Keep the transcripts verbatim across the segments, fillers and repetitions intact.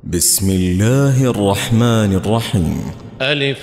بسم الله الرحمن الرحيم. ألف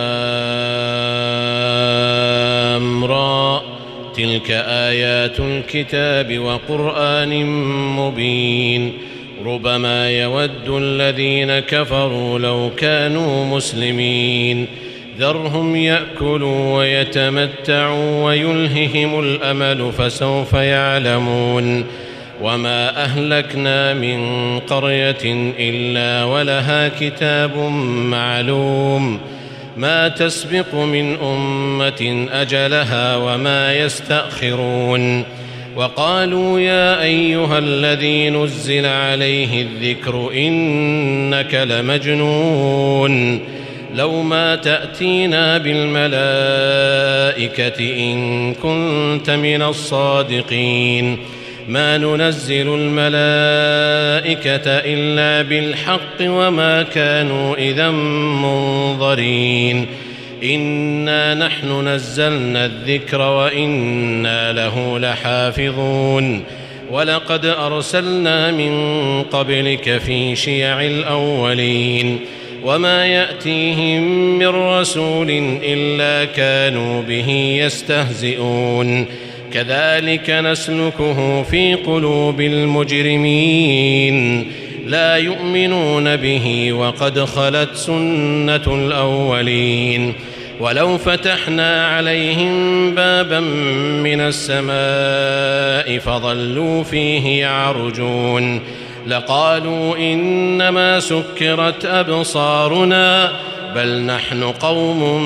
لام را، تلك آيات الكتاب وقرآن مبين. ربما يود الذين كفروا لو كانوا مسلمين، ذرهم يأكلوا ويتمتعوا ويلههم الأمل فسوف يعلمون. وما أهلكنا من قرية إلا ولها كتاب معلوم، ما تسبق من أمة أجلها وما يستأخرون. وقالوا يا أيها الذي نزل عليه الذكر إنك لمجنون، لو ما تأتينا بالملائكة إن كنت من الصادقين. ما ننزل الملائكة إلا بالحق وما كانوا إذا منظرين. إنا نحن نزلنا الذكر وإنا له لحافظون. ولقد أرسلنا من قبلك في شيع الأولين، وما يأتيهم من رسول إلا كانوا به يستهزئون. كذلك نسلكه في قلوب المجرمين، لا يؤمنون به وقد خلت سنة الأولين. ولو فتحنا عليهم بابا من السماء فظلوا فيه يعرجون لقالوا إنما سكرت أبصارنا بل نحن قوم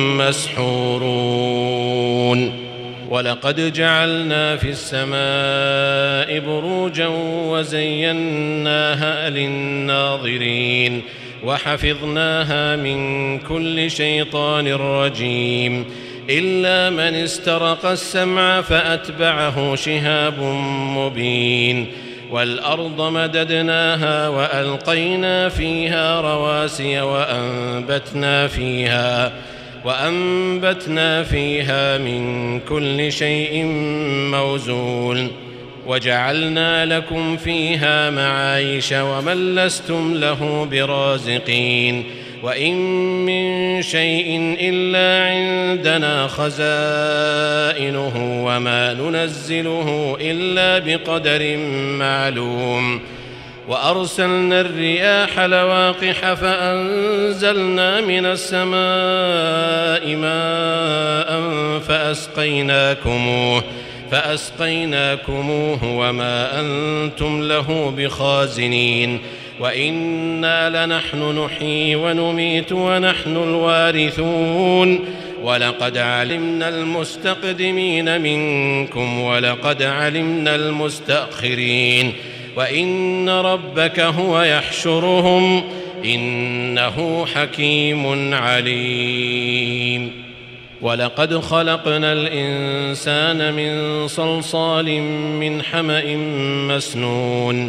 مسحورون. ولقد جعلنا في السماء بروجا وزيناها للناظرين وحفظناها من كل شيطان رجيم، إلا من استرق السمع فأتبعه شهاب مبين. والأرض مددناها وألقينا فيها رواسي وأنبتنا فيها وأنبتنا فيها من كل شيء موزون. وجعلنا لكم فيها معايش ومن لستم له برازقين. وإن من شيء إلا عندنا خزائنه وما ننزله إلا بقدر معلوم. وأرسلنا الرياح لواقح فأنزلنا من السماء ماء فأسقيناكموه فأسقيناكموه وما أنتم له بخازنين. وإنا لنحن نحيي ونميت ونحن الوارثون. ولقد علمنا المستقدمين منكم ولقد علمنا المستأخرين. وإن ربك هو يحشرهم إنه حكيم عليم. ولقد خلقنا الإنسان من صلصال من حمأ مسنون.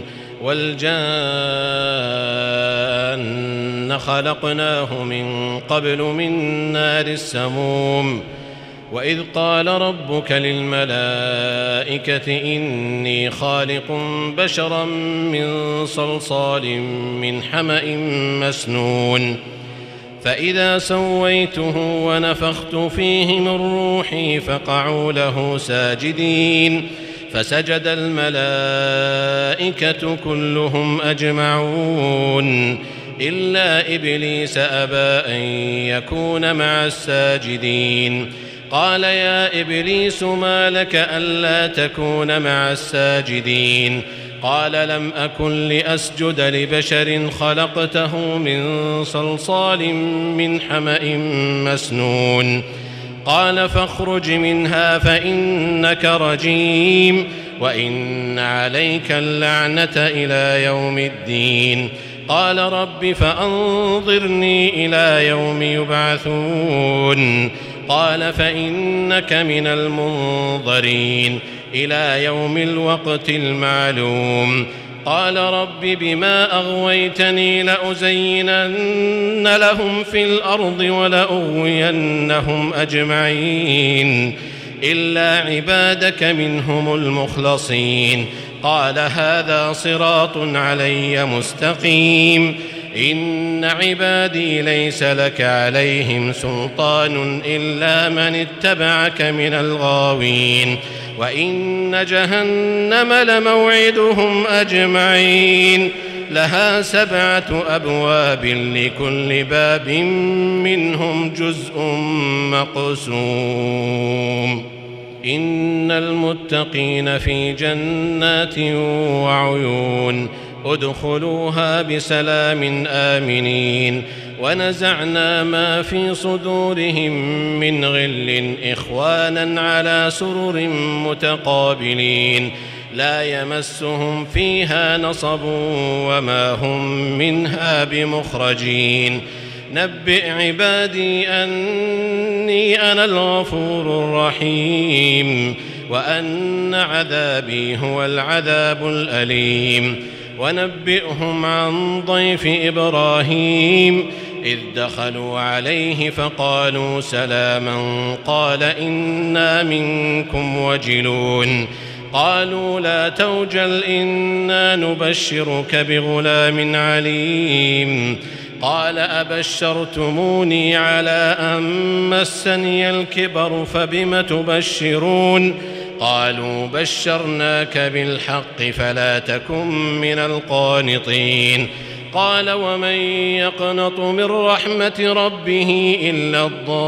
والجان خلقناه من قبل من نار السموم. وإذ قال ربك للملائكة إني خالق بشرا من صلصال من حمأ مسنون، فإذا سويته ونفخت فيه من روحي فقعوا له ساجدين. فسجد الملائكة كلهم أجمعون إلا إبليس أبى أن يكون مع الساجدين. قال يا إبليس ما لك ألا تكون مع الساجدين؟ قال لم أكن لأسجد لبشر خلقته من صلصال من حمأ مسنون. قال فاخرج منها فإنك رجيم وإن عليك اللعنة إلى يوم الدين. قال رب فأنظرني إلى يوم يبعثون. قال فإنك من المنظرين إلى يوم الوقت المعلوم. قال رب بما أغويتني لأزينن لهم في الأرض ولأغوينهم أجمعين إلا عبادك منهم المخلصين. قال هذا صراط علي مستقيم إن عبادي ليس لك عليهم سلطان إلا من اتبعك من الغاوين وإن جهنم لموعدهم أجمعين لها سبعة أبواب لكل باب منهم جزء مقسوم إن المتقين في جنات وعيون ادخلوها بسلام آمنين ونزعنا ما في صدورهم من غل إخوانا على سرر متقابلين لا يمسهم فيها نصب وما هم منها بمخرجين نبئ عبادي أني أنا الغفور الرحيم وأن عذابي هو العذاب الأليم ونبئهم عن ضيف إبراهيم إذ دخلوا عليه فقالوا سلاما قال إنا منكم وجلون قالوا لا توجل إنا نبشرك بغلام عليم قال أبشرتموني على أن مسني الكبر فبم تبشرون قالوا بشرناك بالحق فلا تكن من القانطين قال ومن يقنط من رحمة ربه إلا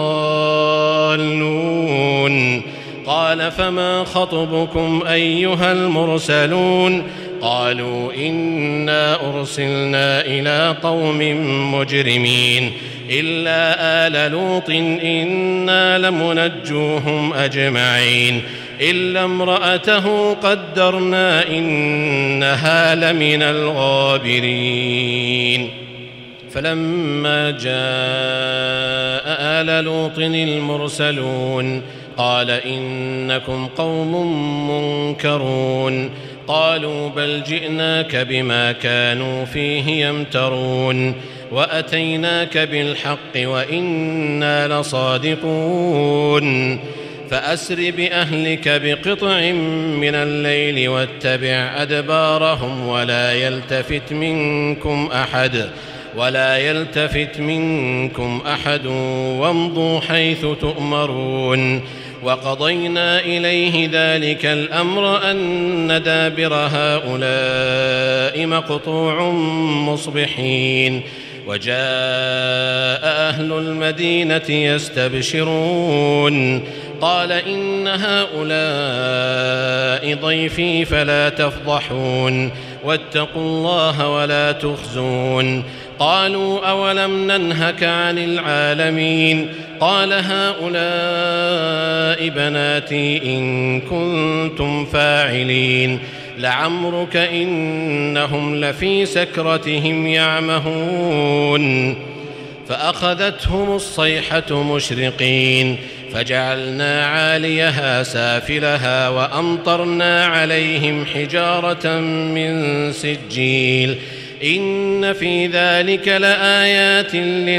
الضالون قال فما خطبكم أيها المرسلون قالوا إنا أرسلنا إلى قوم مجرمين إلا آل لوط إنا لمنجوهم أجمعين إلا امرأته قدرنا إنها لمن الغابرين فلما جاء آل لوط المرسلون قال إنكم قوم منكرون قالوا بل جئناك بما كانوا فيه يمترون وأتيناك بالحق وإنا لصادقون فأسر بأهلك بقطع من الليل واتبع أدبارهم ولا يلتفت منكم أحد ولا يلتفت منكم أحد وامضوا حيث تؤمرون وقضينا إليه ذلك الأمر أن دابر هؤلاء مقطوع مصبحين وجاء أهل المدينة يستبشرون قال إن هؤلاء ضيفي فلا تفضحون واتقوا الله ولا تخزون قالوا أولم ننهك عن العالمين قال هؤلاء بناتي إن كنتم فاعلين لعمرك إنهم لفي سكرتهم يعمهون فأخذتهم الصيحة مشرقين فجعلنا عاليها سافلها وأمطرنا عليهم حجارة من سجيل إن في ذلك لآيات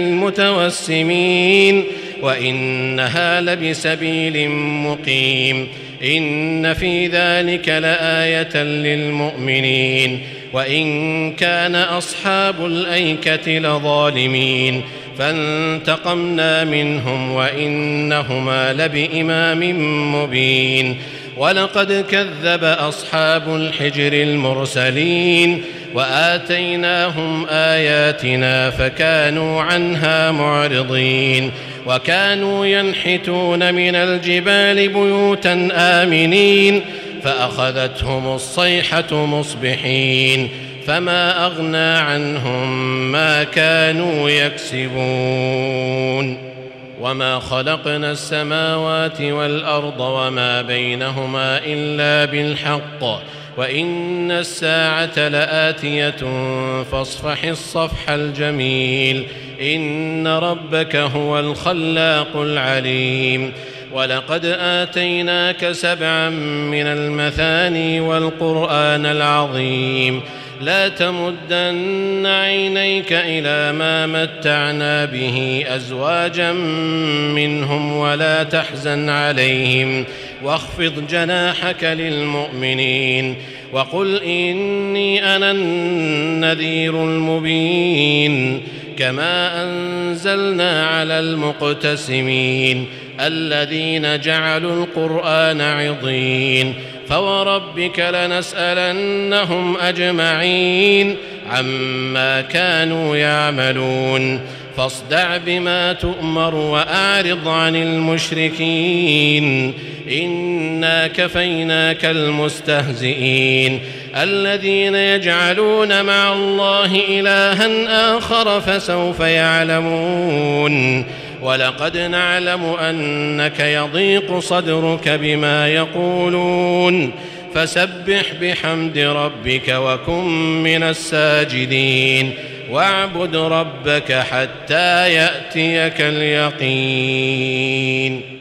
للمتوسمين وإنها لبسبيل مقيم إن في ذلك لآية للمؤمنين وإن كان أصحاب الأيكة لظالمين فانتقمنا منهم وإنهما لبإمام مبين ولقد كذب أصحاب الحجر المرسلين وآتيناهم آياتنا فكانوا عنها معرضين وكانوا ينحتون من الجبال بيوتا آمنين فأخذتهم الصيحة مصبحين فما أغنى عنهم ما كانوا يكسبون وما خلقنا السماوات والأرض وما بينهما إلا بالحق وإن الساعة لآتية فاصفح الصفح الجميل إن ربك هو الخلاق العليم ولقد آتيناك سبعا من المثاني والقرآن العظيم لا تمدن عينيك إلى ما متعنا به أزواجا منهم ولا تحزن عليهم واخفض جناحك للمؤمنين وقل إني أنا النذير المبين كما أنزلنا على المقتسمين الذين جعلوا القرآن عضين فوربك لنسألنهم أجمعين عما كانوا يعملون فاصدع بما تؤمر وأعرض عن المشركين إنا كفيناك المستهزئين الذين يجعلون مع الله إلها آخر فسوف يعلمون ولقد نعلم أنك يضيق صدرك بما يقولون فسبح بحمد ربك وكن من الساجدين واعبد ربك حتى يأتيك اليقين.